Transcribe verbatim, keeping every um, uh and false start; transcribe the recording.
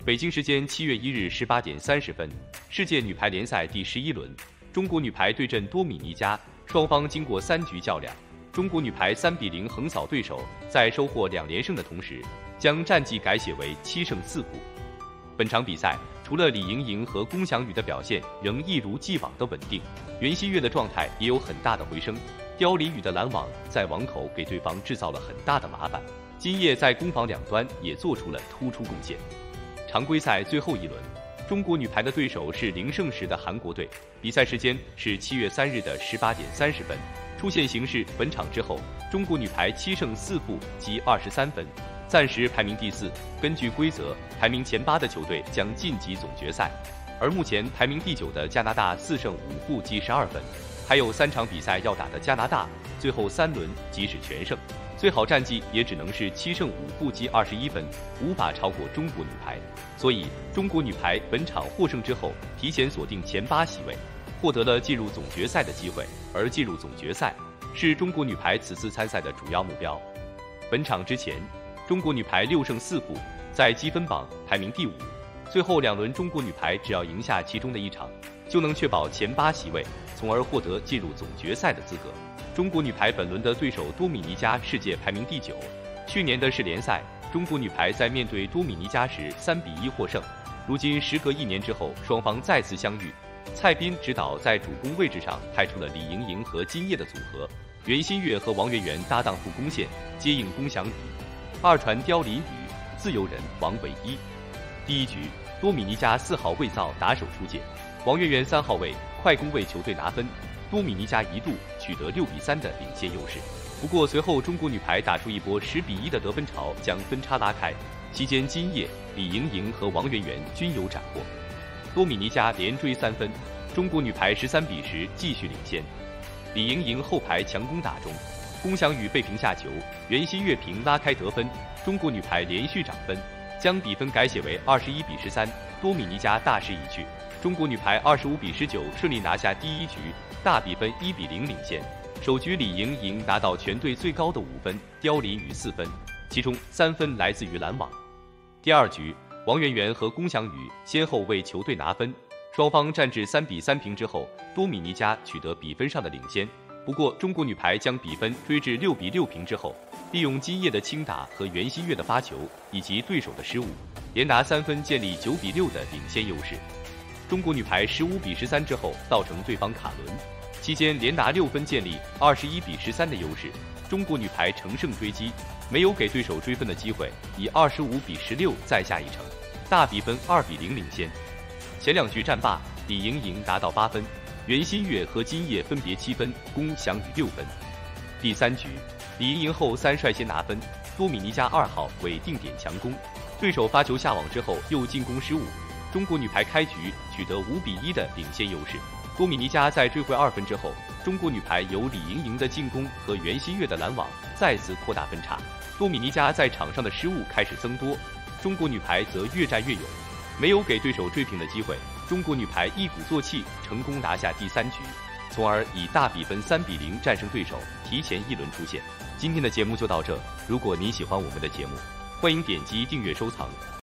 北京时间七月一日十八点三十分，世界女排联赛第十一轮，中国女排对阵多米尼加，双方经过三局较量，中国女排三比零横扫对手，在收获两连胜的同时，将战绩改写为七胜四负。本场比赛，除了李盈莹和龚翔宇的表现仍一如既往的稳定，袁心玥的状态也有很大的回升。刁李宇的拦网在网口给对方制造了很大的麻烦，金烨在攻防两端也做出了突出贡献。常规赛最后一轮，中国女排的对手是零胜时的韩国队，比赛时间是七月三日的十八点三十分。出线形势，本场之后，中国女排七胜四负，积二十三分，暂时排名第四。根据规则，排名前八的球队将晋级总决赛，而目前排名第九的加拿大四胜五负，积十二分，还有三场比赛要打的加拿大，最后三轮即使全胜，最好战绩也只能是七胜五负，积二十一分，无法超过中国女排。所以，中国女排本场获胜之后，提前锁定前八席位，获得了进入总决赛的机会。而进入总决赛是中国女排此次参赛的主要目标。本场之前，中国女排六胜四负，在积分榜排名第五。最后两轮，中国女排只要赢下其中的一场，就能确保前八席位，从而获得进入总决赛的资格。中国女排本轮的对手多米尼加，世界排名第九。去年的世联赛，中国女排在面对多米尼加时三比一获胜。如今时隔一年之后，双方再次相遇，蔡斌指导在主攻位置上派出了李盈莹和金烨的组合，袁心玥和王媛媛搭档副攻线，接应龚翔宇，二传刁李宇，自由人王唯一。第一局，多米尼加四号魏造打手出界，王媛媛三号位快攻为球队拿分，多米尼加一度取得六比三的领先优势。不过随后中国女排打出一波十比一的得分潮，将分差拉开。期间金烨、李盈莹和王媛媛均有斩获，多米尼加连追三分，中国女排十三比十继续领先。李盈莹后排强攻打中，龚翔宇被平下球，袁心玥平拉开得分，中国女排连续涨分，将比分改写为二十一比十三，多米尼加大势已去。中国女排二十五比十九顺利拿下第一局，大比分一比零领先。首局李盈莹拿到全队最高的五分，刁李宇四分，其中三分来自于拦网。第二局，王媛媛和龚翔宇先后为球队拿分，双方战至三比三平之后，多米尼加取得比分上的领先。不过中国女排将比分追至六比六平之后，利用金烨的轻打和袁心玥的发球以及对手的失误，连拿三分建立九比六的领先优势。中国女排十五比十三之后造成对方卡轮，期间连拿六分建立二十一比十三的优势。中国女排乘胜追击，没有给对手追分的机会，以二十五比十六再下一城，大比分二比零领先。前两局战罢，李盈莹拿到八分，袁心玥和金烨分别七分，龚翔宇六分。第三局，李盈莹后三率先拿分，多米尼加二号为定点强攻，对手发球下网之后又进攻失误，中国女排开局取得五比一的领先优势。多米尼加在追回二分之后，中国女排由李盈莹的进攻和袁心玥的拦网再次扩大分差。多米尼加在场上的失误开始增多，中国女排则越战越勇，没有给对手追平的机会。中国女排一鼓作气，成功拿下第三局，从而以大比分三比零战胜对手，提前一轮出线。今天的节目就到这，如果您喜欢我们的节目，欢迎点击订阅收藏。